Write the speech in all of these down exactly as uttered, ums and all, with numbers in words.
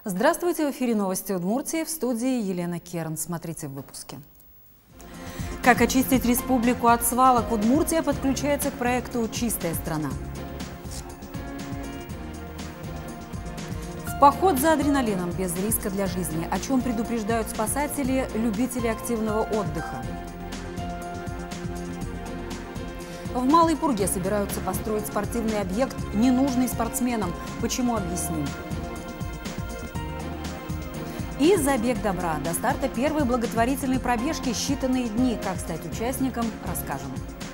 Здравствуйте, в эфире новости Удмуртии, в студии Елена Керн. Смотрите в выпуске. Как очистить республику от свалок? Удмуртия подключается к проекту «Чистая страна». В поход за адреналином без риска для жизни. О чем предупреждают спасатели, любители активного отдыха. В Малой Пурге собираются построить спортивный объект, ненужный спортсменам. Почему, объясним. И забег добра. До старта первой благотворительной пробежки считанные дни. Как стать участником, расскажем.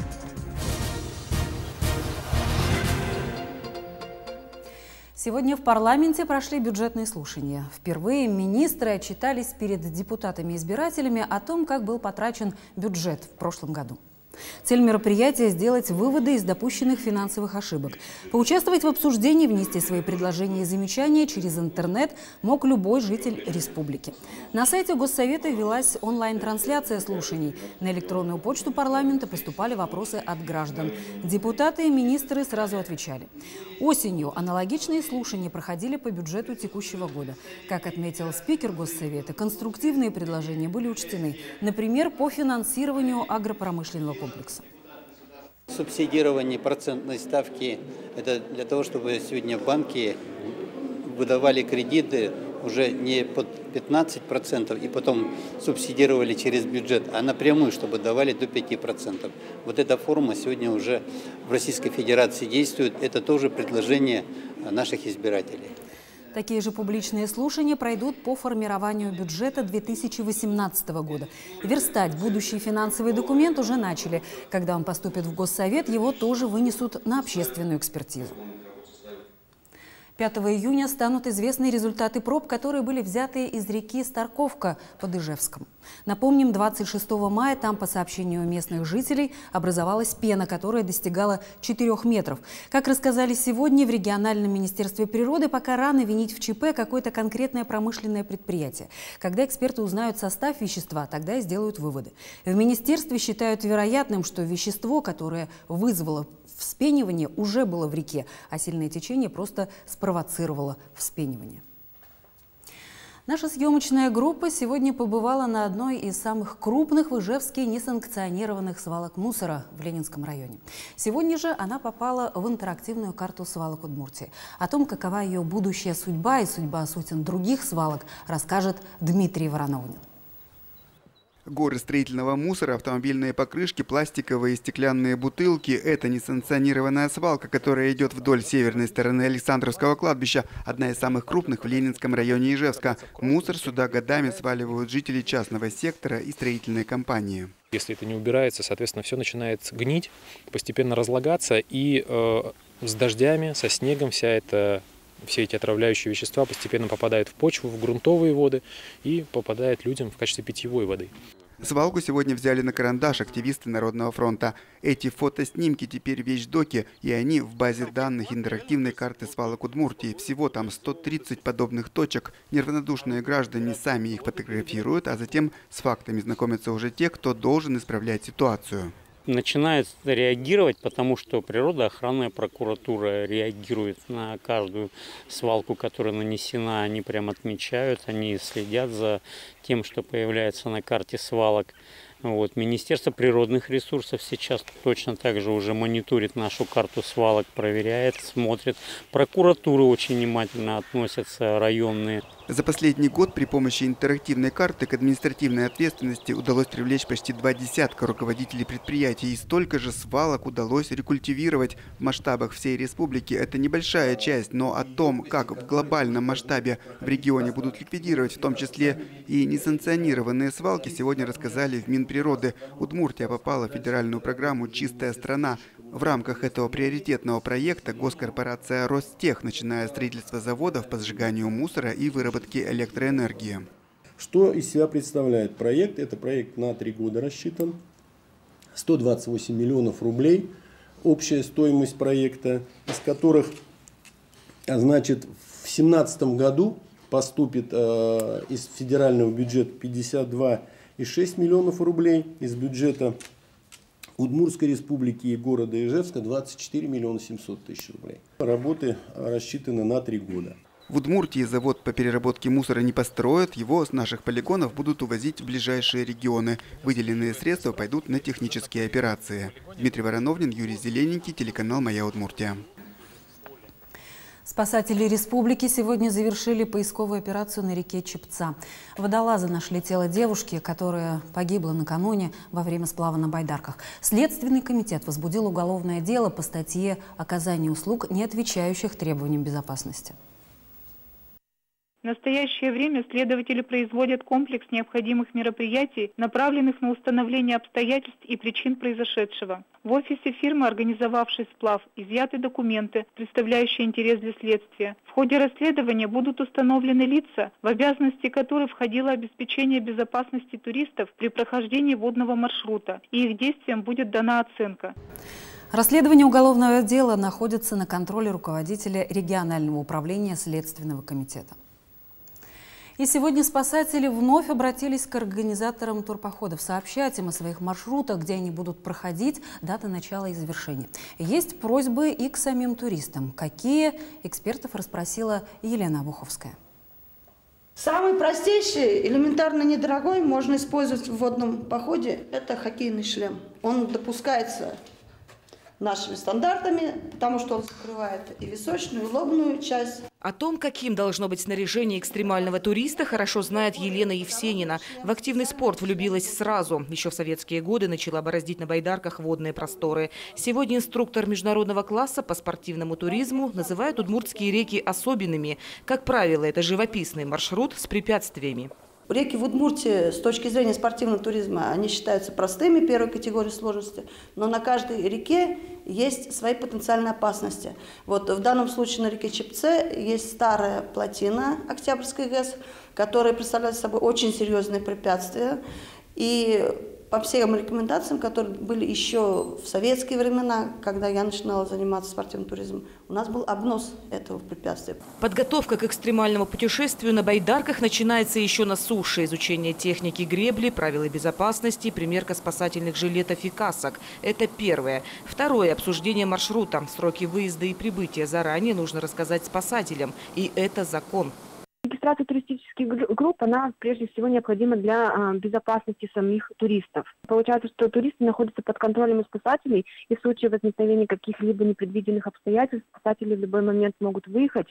Сегодня в парламенте прошли бюджетные слушания. Впервые министры отчитались перед депутатами-избирателями о том, как был потрачен бюджет в прошлом году. Цель мероприятия – сделать выводы из допущенных финансовых ошибок. Поучаствовать в обсуждении, внести свои предложения и замечания через интернет мог любой житель республики. На сайте Госсовета велась онлайн-трансляция слушаний. На электронную почту парламента поступали вопросы от граждан. Депутаты и министры сразу отвечали. Осенью аналогичные слушания проходили по бюджету текущего года. Как отметил спикер Госсовета, конструктивные предложения были учтены. Например, по финансированию агропромышленного комплекса. Субсидирование процентной ставки – это для того, чтобы сегодня банки выдавали кредиты уже не под пятнадцать процентов и потом субсидировали через бюджет, а напрямую, чтобы давали до пяти процентов. Вот эта форма сегодня уже в Российской Федерации действует. Это тоже предложение наших избирателей. Такие же публичные слушания пройдут по формированию бюджета две тысячи восемнадцатого года. Верстать будущий финансовый документ уже начали. Когда он поступит в Госсовет, его тоже вынесут на общественную экспертизу. пятого июня станут известны результаты проб, которые были взяты из реки Старковка под Ижевском. Напомним, двадцать шестого мая там, по сообщению местных жителей, образовалась пена, которая достигала четырёх метров. Как рассказали сегодня в региональном министерстве природы, пока рано винить в ЧП какое-то конкретное промышленное предприятие. Когда эксперты узнают состав вещества, тогда и сделают выводы. В министерстве считают вероятным, что вещество, которое вызвало вспенивание, уже было в реке, а сильное течение просто спровоцировало вспенивание. Наша съемочная группа сегодня побывала на одной из самых крупных в Ижевске несанкционированных свалок мусора в Ленинском районе. Сегодня же она попала в интерактивную карту свалок Удмуртии. О том, какова ее будущая судьба и судьба сотен других свалок, расскажет Дмитрий Вороновнин. Горы строительного мусора, автомобильные покрышки, пластиковые и стеклянные бутылки – это несанкционированная свалка, которая идет вдоль северной стороны Александровского кладбища, одна из самых крупных в Ленинском районе Ижевска. Мусор сюда годами сваливают жители частного сектора и строительные компании. Если это не убирается, соответственно, все начинает гнить, постепенно разлагаться, и э, с дождями, со снегом вся эта все эти отравляющие вещества постепенно попадают в почву, в грунтовые воды и попадают людям в качестве питьевой воды. Свалку сегодня взяли на карандаш активисты Народного фронта. Эти фотоснимки теперь вещдоки, и они в базе данных интерактивной карты свалок Удмуртии. Всего там сто тридцать подобных точек. Неравнодушные граждане сами их фотографируют, а затем с фактами знакомятся уже те, кто должен исправлять ситуацию. Начинает реагировать, потому что природоохранная прокуратура реагирует на каждую свалку, которая нанесена. Они прям отмечают, они следят за тем, что появляется на карте свалок. Вот. Министерство природных ресурсов сейчас точно так же уже мониторит нашу карту свалок, проверяет, смотрит. Прокуратура очень внимательно относятся, районные. За последний год при помощи интерактивной карты к административной ответственности удалось привлечь почти два десятка руководителей предприятий, и столько же свалок удалось рекультивировать. В масштабах всей республики это небольшая часть, но о том, как в глобальном масштабе в регионе будут ликвидировать в том числе и несанкционированные свалки, сегодня рассказали в Минприроды. Удмуртия попала в федеральную программу «Чистая страна». В рамках этого приоритетного проекта госкорпорация «Ростех» начинает строительство заводов по сжиганию мусора и выработке электроэнергии. Что из себя представляет проект? Это проект на три года рассчитан. сто двадцать восемь миллионов рублей общая стоимость проекта, из которых, значит, в две тысячи семнадцатом году поступит э, из федерального бюджета пятьдесят два и шесть миллионов рублей, из бюджета Удмуртской республики и города Ижевска двадцать четыре миллиона семьсот тысяч рублей. Работы рассчитаны на три года. В Удмуртии завод по переработке мусора не построят, его с наших полигонов будут увозить в ближайшие регионы. Выделенные средства пойдут на технические операции. Дмитрий Вороновнин, Юрий Зелененький, телеканал «Моя Удмуртия». Спасатели республики сегодня завершили поисковую операцию на реке Чепца. Водолазы нашли тело девушки, которая погибла накануне во время сплава на байдарках. Следственный комитет возбудил уголовное дело по статье «Оказание услуг, не отвечающих требованиям безопасности». В настоящее время следователи производят комплекс необходимых мероприятий, направленных на установление обстоятельств и причин произошедшего. В офисе фирмы, организовавшей сплав, изъяты документы, представляющие интерес для следствия. В ходе расследования будут установлены лица, в обязанности которых входило обеспечение безопасности туристов при прохождении водного маршрута, и их действиям будет дана оценка. Расследование уголовного дела находится на контроле руководителя регионального управления Следственного комитета. И сегодня спасатели вновь обратились к организаторам турпоходов сообщать им о своих маршрутах, где они будут проходить, даты начала и завершения. Есть просьбы и к самим туристам. Какие? Экспертов расспросила Елена Обуховская. Самый простейший, элементарно недорогой, можно использовать в водном походе, это хоккейный шлем. Он допускается нашими стандартами, потому что он закрывает и височную, и лобную часть. О том, каким должно быть снаряжение экстремального туриста, хорошо знает Елена Евсенина. В активный спорт влюбилась сразу. Еще в советские годы начала бороздить на байдарках водные просторы. Сегодня инструктор международного класса по спортивному туризму называет удмуртские реки особенными. Как правило, это живописный маршрут с препятствиями. Реки в Удмуртии с точки зрения спортивного туризма, они считаются простыми, первой категории сложности, но на каждой реке есть свои потенциальные опасности. Вот в данном случае на реке Чепце есть старая плотина Октябрьской ГЭС, которая представляет собой очень серьезные препятствия. И по всем рекомендациям, которые были еще в советские времена, когда я начинала заниматься спортивным туризмом, у нас был обнос этого препятствия. Подготовка к экстремальному путешествию на байдарках начинается еще на суше. Изучение техники гребли, правила безопасности, примерка спасательных жилетов и касок. Это первое. Второе – обсуждение маршрута. Сроки выезда и прибытия заранее нужно рассказать спасателям. И это закон. Регистрация туристических групп, она прежде всего необходима для безопасности самих туристов. Получается, что туристы находятся под контролем спасателей, и в случае возникновения каких-либо непредвиденных обстоятельств спасатели в любой момент могут выехать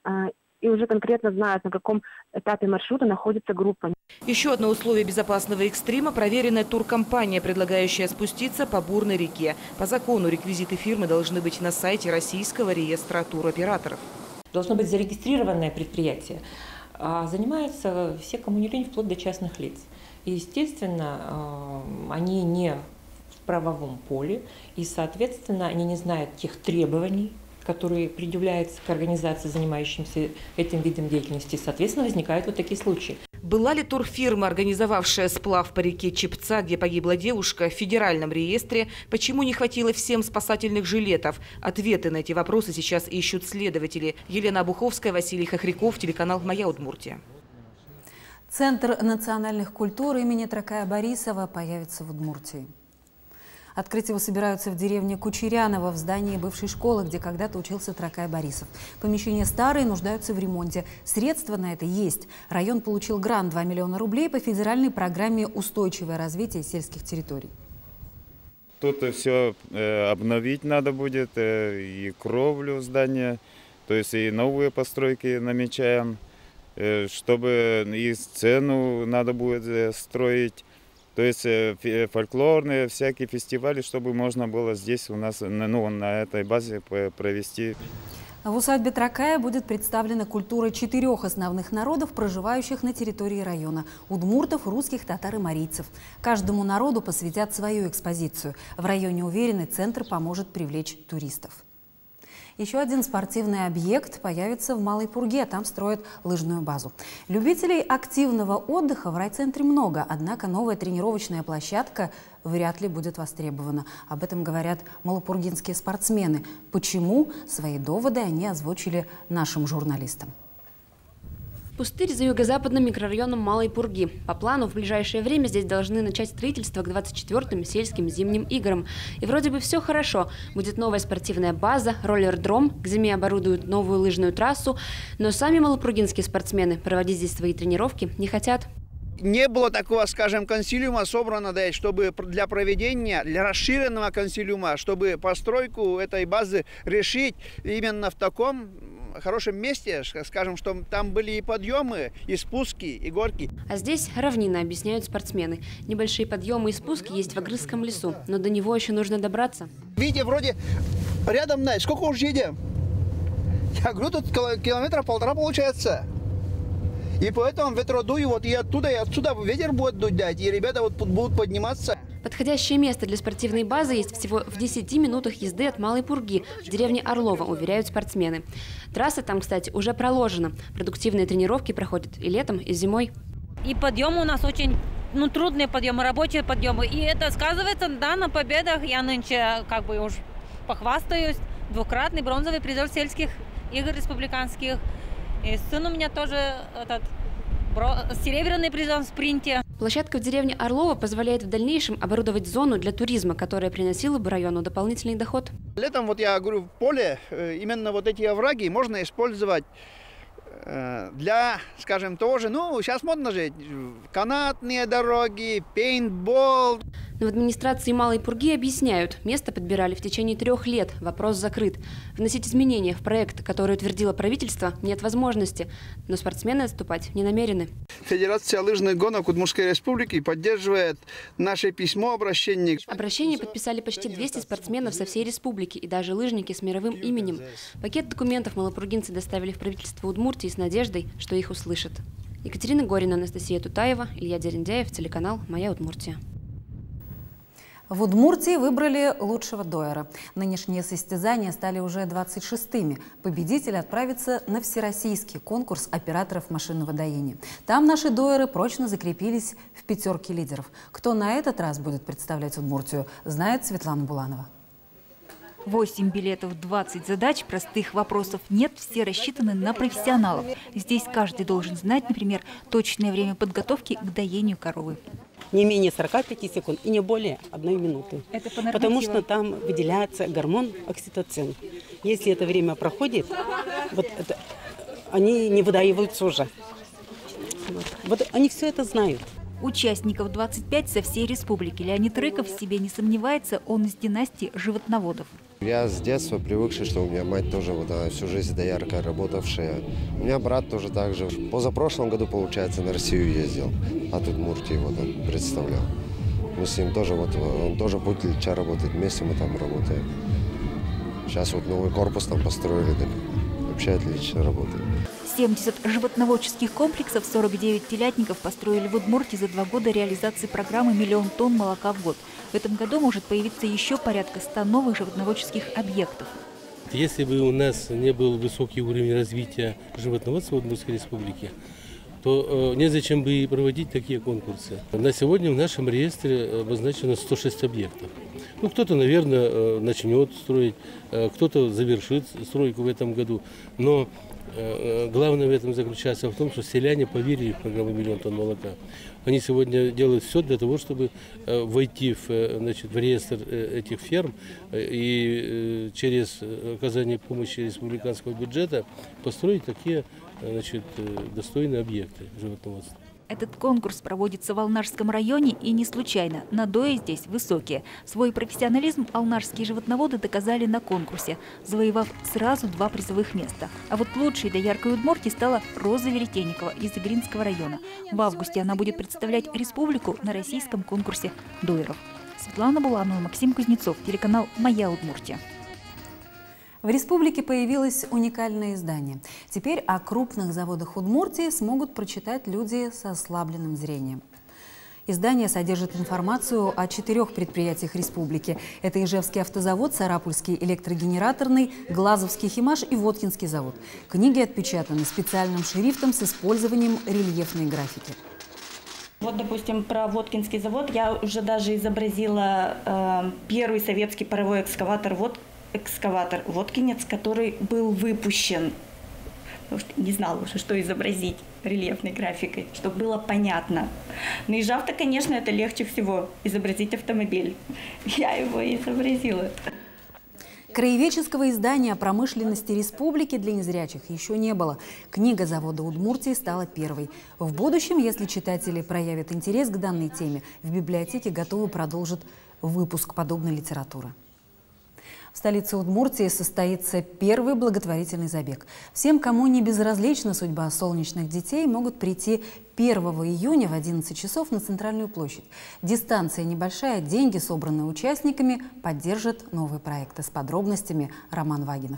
и уже конкретно знают, на каком этапе маршрута находится группа. Еще одно условие безопасного экстрима – проверенная туркомпания, предлагающая спуститься по бурной реке. По закону реквизиты фирмы должны быть на сайте Российского реестра туроператоров. Должно быть зарегистрированное предприятие. А занимаются все, кому не лень, вплоть до частных лиц. И, естественно, они не в правовом поле, и, соответственно, они не знают тех требований, которые предъявляются к организации, занимающимся этим видом деятельности. Соответственно, возникают вот такие случаи. Была ли турфирма, организовавшая сплав по реке Чепца, где погибла девушка, в федеральном реестре? Почему не хватило всем спасательных жилетов? Ответы на эти вопросы сейчас ищут следователи. Елена Обуховская, Василий Хохряков, телеканал «Моя Удмуртия». Центр национальных культур имени Тракая Борисова появится в Удмуртии. Открыть его собираются в деревне Кучеряново, в здании бывшей школы, где когда-то учился Тракай Борисов. Помещения старые, нуждаются в ремонте. Средства на это есть. Район получил грант два миллиона рублей по федеральной программе «Устойчивое развитие сельских территорий». Тут все обновить надо будет, и кровлю здания, то есть и новые постройки намечаем, чтобы и сцену надо будет строить. То есть фольклорные всякие фестивали, чтобы можно было здесь у нас, ну, на этой базе провести. В усадьбе Тракая будет представлена культура четырех основных народов, проживающих на территории района – удмуртов, русских, татар и марийцев. Каждому народу посвятят свою экспозицию. В районе уверены, центр поможет привлечь туристов. Еще один спортивный объект появится в Малой Пурге, там строят лыжную базу. Любителей активного отдыха в райцентре много, однако новая тренировочная площадка вряд ли будет востребована. Об этом говорят малопургинские спортсмены. Почему? Свои доводы они озвучили нашим журналистам. Пустырь за юго-западным микрорайоном Малой Пурги. По плану, в ближайшее время здесь должны начать строительство к двадцать четвёртым сельским зимним играм. И вроде бы все хорошо. Будет новая спортивная база, роллер-дром, к зиме оборудуют новую лыжную трассу. Но сами малопургинские спортсмены проводить здесь свои тренировки не хотят. Не было такого, скажем, консилиума собрано, да, чтобы для проведения, для расширенного консилиума, чтобы постройку этой базы решить именно в таком хорошем месте, скажем, что там были и подъемы, и спуски, и горки. А здесь равнина, объясняют спортсмены. Небольшие подъемы и спуски есть в Агрызском лесу, но до него еще нужно добраться. Видите, вроде рядом, знаете, сколько уж едем? Я говорю, тут километра полтора получается. И поэтому ветро дует, вот и оттуда, и отсюда ветер будет дуть, дать, и ребята вот будут подниматься. Подходящее место для спортивной базы есть всего в десяти минутах езды от Малой Пурги, в деревне Орлова, уверяют спортсмены. Трасса там, кстати, уже проложена. Продуктивные тренировки проходят и летом, и зимой. И подъемы у нас очень ну, трудные подъемы, рабочие подъемы. И это сказывается, да, на победах. Я нынче как бы уж похвастаюсь. Двукратный бронзовый призер сельских игр республиканских. И сын у меня тоже этот, серебряный призер в спринте. Площадка в деревне Орлова позволяет в дальнейшем оборудовать зону для туризма, которая приносила бы району дополнительный доход. Летом, вот я говорю, в поле именно вот эти овраги можно использовать для, скажем, тоже, ну, сейчас модно же, канатные дороги, пейнтбол. Но в администрации Малой Пурги объясняют, место подбирали в течение трех лет, вопрос закрыт. Вносить изменения в проект, который утвердило правительство, нет возможности, но спортсмены отступать не намерены. Федерация лыжных гонок Удмуртской республики поддерживает наше письмо обращение. Обращение подписали почти двести спортсменов со всей республики и даже лыжники с мировым именем. Пакет документов малопургинцы доставили в правительство Удмуртии с надеждой, что их услышат. Екатерина Горина, Анастасия Тутаева, Илья Дерендяев, телеканал «Моя Удмуртия». В Удмуртии выбрали лучшего дойера. Нынешние состязания стали уже двадцать шестыми. Победитель отправится на всероссийский конкурс операторов машинного доения. Там наши дойеры прочно закрепились в пятерке лидеров. Кто на этот раз будет представлять Удмуртию, знает Светлана Буланова. Восемь билетов, двадцать задач, простых вопросов нет, все рассчитаны на профессионалов. Здесь каждый должен знать, например, точное время подготовки к доению коровы. Не менее сорока пяти секунд и не более одной минуты. Это по нормативам. Потому что там выделяется гормон окситоцин. Если это время проходит, вот это, они не выдаиваются уже. Вот. Вот они все это знают. Участников двадцать пять со всей республики. Леонид Рыков в себе не сомневается, он из династии животноводов. Я с детства привыкший, что у меня мать тоже вот, она всю жизнь дояркой работавшая. У меня брат тоже так же. Позапрошлом году, получается, на Россию ездил, а тут Удмуртии вот он представлял. Мы с ним тоже, вот, он тоже путь Ильича работает, вместе мы там работаем. Сейчас вот новый корпус там построили, так вообще отлично работает. семьдесят животноводческих комплексов, сорок девять телятников построили в Удмуртии за два года реализации программы «Миллион тонн молока в год». В этом году может появиться еще порядка ста новых животноводческих объектов. Если бы у нас не был высокий уровень развития животноводства в Удмуртской республике, то э, незачем бы и проводить такие конкурсы. На сегодня в нашем реестре обозначено сто шесть объектов. Ну, кто-то, наверное, э, начнет строить, э, кто-то завершит стройку в этом году. Но э, главное в этом заключается в том, что селяне поверили в программу «Миллион тонн молока». Они сегодня делают все для того, чтобы э, войти в, э, значит, в реестр э, этих ферм э, и э, через оказание помощи республиканского бюджета построить такие значит, достойные объекты животноводства. Этот конкурс проводится в Алнашском районе и не случайно. Надои здесь высокие. Свой профессионализм алнашские животноводы доказали на конкурсе, завоевав сразу два призовых места. А вот лучшей дояркой Удмуртии стала Роза Веретенникова из Игринского района. В августе она будет представлять республику на российском конкурсе дойеров. Светлана Буланова, Максим Кузнецов, телеканал «Моя Удмуртия». В республике появилось уникальное издание. Теперь о крупных заводах Удмуртии смогут прочитать люди с ослабленным зрением. Издание содержит информацию о четырех предприятиях республики. Это Ижевский автозавод, Сарапульский электрогенераторный, Глазовский химаш и Воткинский завод. Книги отпечатаны специальным шрифтом с использованием рельефной графики. Вот, допустим, про Воткинский завод я уже даже изобразила э, первый советский паровой экскаватор «Воткинский». экскаватор «Воткинец», который был выпущен потому что не знала уже, что изобразить рельефной графикой, чтобы было понятно. На Ижевске, конечно, это легче всего изобразить автомобиль. Я его и изобразила. Краеведческого издания о промышленности республики для незрячих еще не было. Книга завода Удмуртии стала первой. В будущем, если читатели проявят интерес к данной теме, в библиотеке готовы продолжить выпуск подобной литературы. В столице Удмуртии состоится первый благотворительный забег. Всем, кому не безразлична судьба солнечных детей, могут прийти первого июня в одиннадцать часов на Центральную площадь. Дистанция небольшая, деньги, собранные участниками, поддержат новые проекты. С подробностями Роман Вагинов.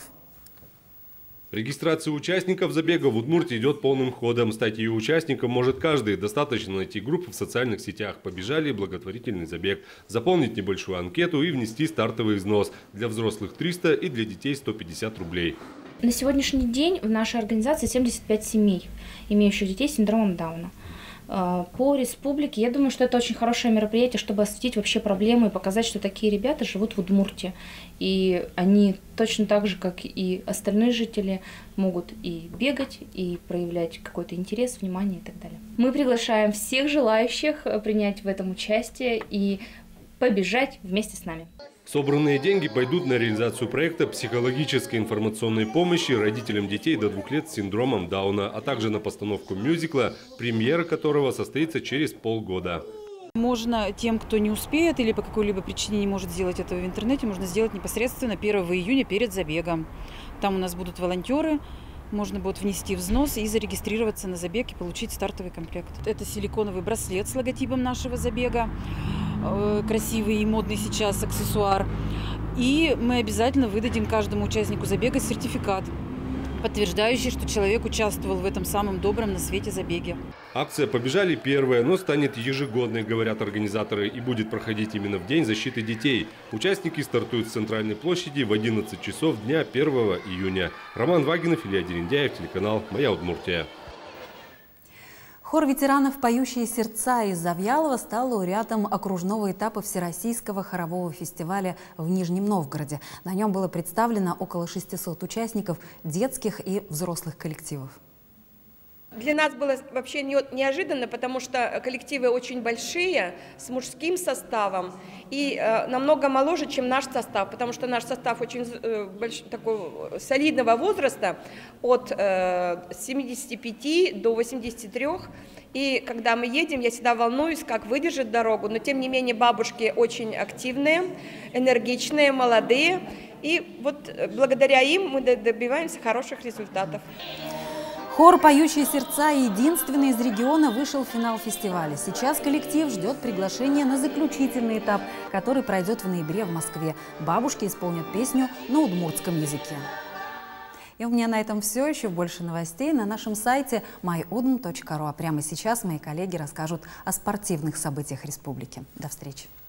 Регистрация участников забега в Удмуртии идет полным ходом. Стать ее участником может каждый. Достаточно найти группу в социальных сетях. Побежали благотворительный забег. Заполнить небольшую анкету и внести стартовый взнос. Для взрослых триста и для детей сто пятьдесят рублей. На сегодняшний день в нашей организации семьдесят пять семей, имеющих детей с синдромом Дауна. По республике, я думаю, что это очень хорошее мероприятие, чтобы осветить вообще проблемы и показать, что такие ребята живут в Удмуртии. И они точно так же, как и остальные жители, могут и бегать, и проявлять какой-то интерес, внимание и так далее. Мы приглашаем всех желающих принять в этом участие и побежать вместе с нами. Собранные деньги пойдут на реализацию проекта психологической информационной помощи родителям детей до двух лет с синдромом Дауна, а также на постановку мюзикла, премьера которого состоится через полгода. Можно тем, кто не успеет или по какой-либо причине не может сделать этого в интернете, можно сделать непосредственно первого июня перед забегом. Там у нас будут волонтеры, можно будет внести взнос и зарегистрироваться на забег и получить стартовый комплект. Это силиконовый браслет с логотипом нашего забега, красивый и модный сейчас аксессуар. И мы обязательно выдадим каждому участнику забега сертификат, подтверждающий, что человек участвовал в этом самом добром на свете забеге. Акция «Побежали» первая, но станет ежегодной, говорят организаторы, и будет проходить именно в День защиты детей. Участники стартуют с Центральной площади в одиннадцать часов дня первого июня. Роман Вагинов, Илья Дерендяев, телеканал «Моя Удмуртия». Хор ветеранов «Поющие сердца» из Завьялова стал лауреатом окружного этапа Всероссийского хорового фестиваля в Нижнем Новгороде. На нем было представлено около шестисот участников детских и взрослых коллективов. Для нас было вообще неожиданно, потому что коллективы очень большие, с мужским составом и э, намного моложе, чем наш состав, потому что наш состав очень э, больш, такого солидного возраста, от э, семидесяти пяти до восьмидесяти трёх. И когда мы едем, я всегда волнуюсь, как выдержит дорогу, но тем не менее бабушки очень активные, энергичные, молодые, и вот благодаря им мы добиваемся хороших результатов. Хор «Поющие сердца» единственный из региона вышел в финал фестиваля. Сейчас коллектив ждет приглашения на заключительный этап, который пройдет в ноябре в Москве. Бабушки исполнят песню на удмуртском языке. И у меня на этом все. Еще больше новостей на нашем сайте май удм точка ру. А прямо сейчас мои коллеги расскажут о спортивных событиях республики. До встречи.